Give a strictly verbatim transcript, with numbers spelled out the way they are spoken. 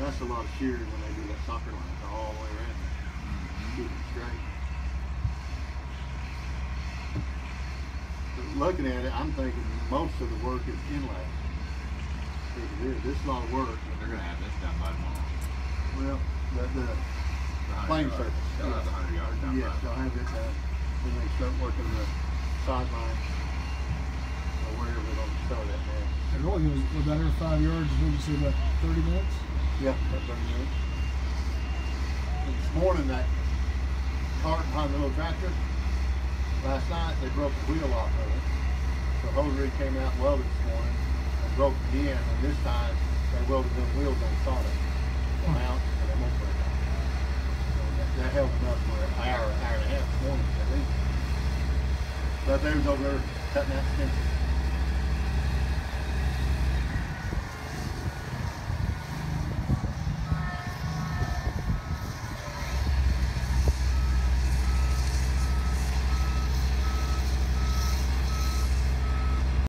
that's a lot of shearing when they do that soccer line all the way around there. Mm-hmm. Keep it straight. But looking at it, I'm thinking most of the work is inlay. This is a lot of work. But they're gonna have this done by tomorrow. Well, the, the, the playing surface. They'll yes. have the hundred yards done. Yes, they'll have it done. Then they start working the sideline or wherever they're going to start at now. It really goes about every five yards. What you say, about thirty minutes? Yeah, about thirty minutes. And this morning, that cart behind the little tractor, last night they broke the wheel off of it. So hose rig came out and welded this morning and broke it again. And this time they welded them wheels on solid. They mount and they won't break out. So that, that held enough for an hour, hour and a half this morning at least. But they was over there cutting that stencil.